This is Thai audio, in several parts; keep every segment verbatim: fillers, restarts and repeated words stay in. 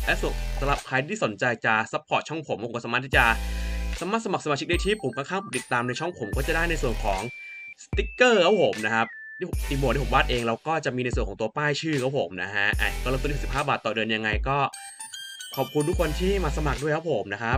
และสำหรับใครที่สนใจจะซัพพอร์ตช่องผมผมก็สามารถที่จะสามารถสมัครสมาชิกได้ที่ปุ่มข้างๆปุ่มติดตามในช่องผมก็จะได้ในส่วนของสติ๊กเกอร์ครับผมนะครับที่อีโมที่ผมวาดเองแล้วก็จะมีในส่วนของตัวป้ายชื่อครับผมนะฮะอ่ะก็เริ่มต้นที่สิบห้าบาทต่อเดือนยังไงก็ขอบคุณทุกคนที่มาสมัครด้วยครับผมนะครับ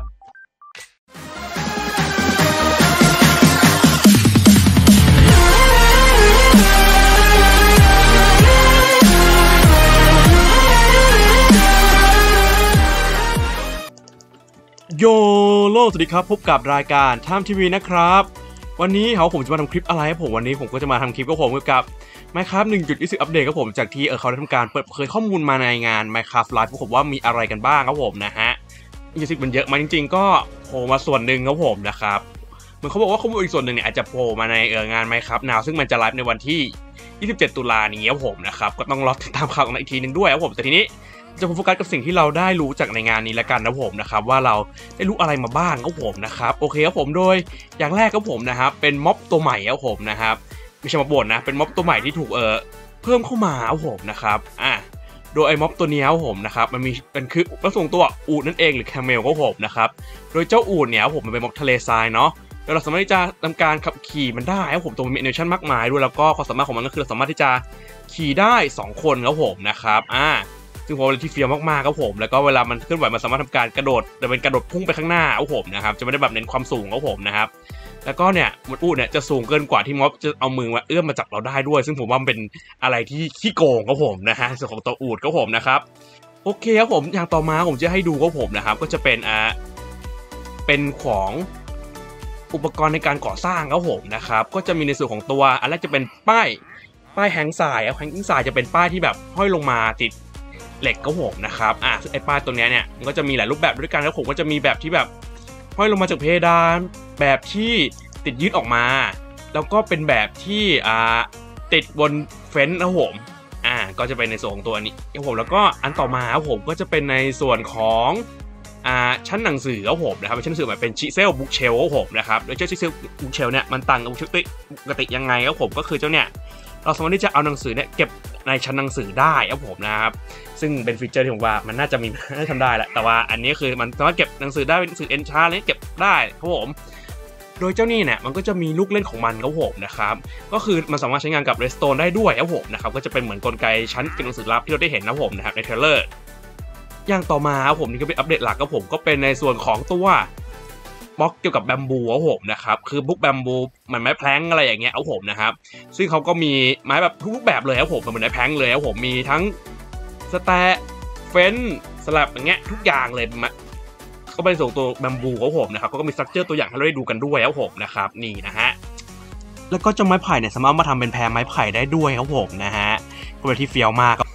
โยโลสวัสดีครับพบกับรายการไทม์ทีวีนะครับวันนี้เขาผมจะมาทำคลิปอะไรครับผมวันนี้ผมก็จะมาทำคลิปกับผมเกี่ยวกับ Minecraft หนึ่งจุดยี่สิบ อัปเดตครับผมจากที่เออเขาได้ทำการเปิดเผยข้อมูลมาในงาน Minecraft Live ผมว่ามีอะไรกันบ้างครับผมนะฮะยี่สิบมันเยอะมาจริงๆก็โผล่มาส่วนหนึ่งครับผมนะครับเหมือนเขาบอกว่าข้อมูลอีกส่วนหนึ่งเนี่ยอาจจะโผล่มาในเอองาน Minecraft Now ซึ่งมันจะไลฟ์ในวันที่ยี่สิบเจ็ดตุลาคมนี้ครับผมนะครับก็ต้องรอติดตามข่าวกันอีกทีนึงด้วยครับผมแต่ทีนี้จะโฟกัสกับสิ่งที่เราได้รู้จากในงานนี้แล้วกันนะผมนะครับว่าเราได้รู้อะไรมาบ้างครับผมนะครับโอเคครับผมโดยอย่างแรกครับผมนะครับเป็นม็อบตัวใหม่ครับผมนะครับไม่ใช่ม็อบบ่นนะเป็นม็อบตัวใหม่ที่ถูกเออเพิ่มเข้ามาครับผมนะครับอ่ะโดยไอ้ม็อบตัวนี้ครับผมนะครับมันมีเป็นคือวัตถุตัวอูฐนั่นเองหรือแคมเมลครับผมนะครับโดยเจ้าอูฐเนี่ยผมมันเป็นม็อบทะเลทรายเนาะโดยเราสามารถที่จะทำการขับขี่มันได้ครับผมตัวมีแอนิเมชั่นมากมายด้วยแล้วก็ความสามารถของมันก็คือเราสามารถที่จะขี่ได้สองคนครับผมนะครับอ่าซึ่งผมเป็นที่เฟี้ยวมากๆครับผมแล้วก็เวลามันเคลื่อนไหวมันสามารถทำการกระโดดแต่เป็นกระโดดพุ่งไปข้างหน้าครับผมนะครับจะไม่ได้แบบเน้นความสูงครับผมนะครับแล้วก็เนี่ยมันอูฐเนี่ยจะสูงเกินกว่าที่ม็อบจะเอามือมาเอื้อมมาจับเราได้ด้วยซึ่งผมว่ามันเป็นอะไรที่ขี้โกงครับผมนะฮะส่วนของตัวอูฐครับผมนะครับโอเคครับผมอย่างต่อมาผมจะให้ดูครับผมนะครับก็จะเป็นอ่าเป็นของอุปกรณ์ในการก่อสร้างครับผมนะครับก็จะมีในส่วนของตัวอันแรกจะเป็นป้ายป้ายแฮงก์ทรายครับแฮงก์ทรายจะเป็นป้ายที่แบบห้อยลงมาติดเหล็กครับผมนะครับอ่ะไอ้ป้ายตัวนี้เนี่ยมันก็จะมีหลายรูปแบบด้วยกันแล้วผมก็จะมีแบบที่แบบห้อยลงมาจากเพดานแบบที่ติดยืดออกมาแล้วก็เป็นแบบที่อ่าติดบนเฟ้นท์ครับผมอ่าก็จะเป็นในส่วนของตัวนี้ครับผมแล้วก็อันต่อมาครับผมก็จะเป็นในส่วนของอ่าชั้นหนังสือครับผมนะครับชั้นหนังสือแบบเป็นชิเซลบุ๊กเชลครับผมนะครับโดยเจ้าชิเซลบุ๊กเชลเนี่ยมันต่างกับบุ๊กเชลปกติยังไงครับผมก็คือเจ้าเนี่ยเราสามารถที่จะเอาหนังสือเนี่ยเก็บในชั้นหนังสือได้ครับผมนะครับซึ่งเป็นฟีเจอร์ที่ผมว่ามันน่าจะมีน่าทำได้แหละแต่ว่าอันนี้คือมันสามารถเก็บหนังสือได้เป็นหนังสือเอนชาร์เลยเก็บได้ครับผมโดยเจ้านี่เนี่ยมันก็จะมีลูกเล่นของมันครับผมนะครับก็คือมันสามารถใช้งานกับ Redstone ได้ด้วยครับผมนะครับก็จะเป็นเหมือนกลไกชั้นเก็บหนังสือลับที่เราได้เห็นนะผมนะครับในเทรลเลอร์อย่างต่อมาครับผมนี่ก็เป็นอัปเดตหลักครับผมก็เป็นในส่วนของตัวบล็อกเกี่ยวกับแบมบูครับผมนะครับคือบุ๊กแบมบูเหมือนไม้แพลงอะไรอย่างเงี้ยครับผมนะครับซึ่งเขาก็มีไม้แบบทุกแบบเลยครับผมเหมือนไม้แพลงเลยครับผมมีทั้งสแตะเฟ้นสลับอย่างเงี้ยทุกอย่างเลยก็เป็นส่วนตัวแบมบูครับผมนะครับก็มีสตรัคเจอร์ตัวอย่างให้เราได้ดูกันด้วยครับผมนะครับนี่นะฮะแล้วก็จะไม้ไผ่เนี่ยสามารถมาทำเป็นแพรไม้ไผ่ได้ด้วยครับผมนะฮะก็เป็นที่เฟี้ยวมาก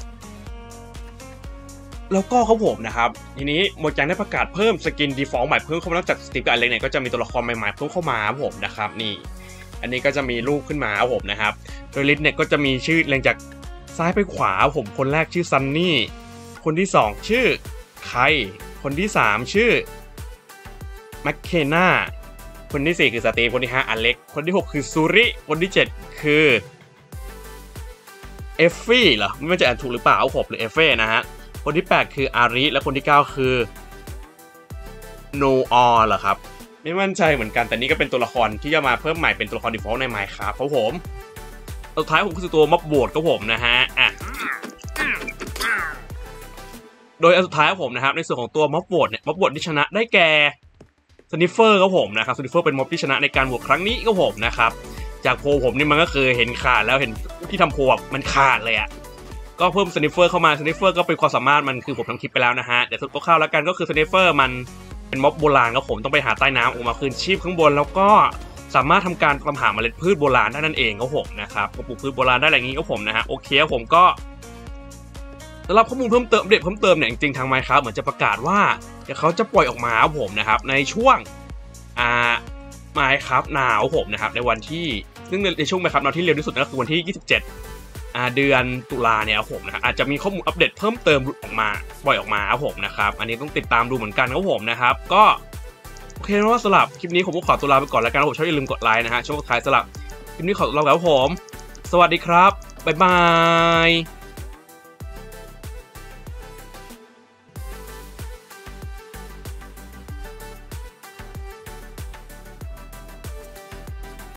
แล้วก็ครับผมนะครับทีนี้โมจังได้ประกาศเพิ่มสกิน default ใหม่เพิ่มเข้ามานอกจากสตีฟกับอเล็กเนี่ยก็จะมีตัวละครใหม่ๆเพิ่มเข้ามาครับผมนะครับนี่อันนี้ก็จะมีรูปขึ้นมาครับผมนะครับโดยลิสต์เนี่ยก็จะมีชื่อเรียงจากซ้ายไปขวาผมคนแรกชื่อซันนี่คนที่สองชื่อไคคนที่สามชื่อแมคเคนนาคนที่สี่คือสตีฟคนที่ห้าอเล็กคนที่หกคือซูริคนที่เจ็ดคือเอฟฟี่เหรอไม่ว่าจะอ่านถูกหรือเปล่าผมหรือเอฟเฟ่นะฮะคนที่แปดคืออาริและคนที่เก้าคือโนออเหรอครับไม่มั่นใจเหมือนกันแต่นี่ก็เป็นตัวละครที่จะมาเพิ่มใหม่เป็นตัวละคร default ใน Minecraft ครับผมสุดท้ายผมคือตัวม็อบโบดครับผมนะฮะอ่ะโดยอันสุดท้ายครับผมนะครับในส่วนของตัวม็อบโบดเนี่ยม็อบโบดที่ชนะได้แก่สนิฟเฟอร์ครับผมนะครับสนิฟเฟอร์เป็นม็อบที่ชนะในการโหวตครั้งนี้ครับผมนะครับจากโพลผมนี่มันก็คือเห็นขาดแล้วเห็นที่ทำโพลมันขาดเลยอะก็เพิ่มสนิฟเฟอร์เข้ามาสนิฟเฟอร์ก็เป็นความสามารถมันคือผมทำคลิปไปแล้วนะฮะเดี๋ยวสุดก็เข้าแล้วกันก็คือสนิฟเฟอร์มันเป็นม็อบโบราณครับผมต้องไปหาใต้น้ำออกมาคืนชีพข้างบนแล้วก็สามารถทำการทำหาเมล็ดพืชโบราณได้นั่นเองครับผมนะครับปลูกพืชโบราณได้อะไรอย่างนี้ครับผมนะฮะโอเคครับผมก็สำหรับข้อมูลเพิ่มเติมเด็ดเพิ่มเติมเนี่ยจริงๆทาง Minecraft เหมือนจะประกาศว่าเดี๋ยวเขาจะปล่อยออกมาครับผมนะครับในช่วงอ่า Minecraft Now ผมนะครับในวันที่ซึ่งในช่วง Minecraft Now ที่เร็วที่สุดก็คือวันที่ยี่สิบเจ็ดอ่าเดือนตุลาเนี่ยครับผมนะอาจจะมีข้อมูลอัปเดตเพิ่มเติมออกมาปล่อยออกมาครับผมนะครับอันนี้ต้องติดตามดูเหมือนกันครับผมนะครับก็โอเคนะว่าสำหรับคลิปนี้ผมก็ขอตัวลาไปก่อนแล้วกันนะผมชอบอย่าลืมกดไลค์นะฮะช่วงสุดท้ายสำหรับคลิปนี้ขอตัวลาไปครับผมสวัสดีครับบ๊ายบาย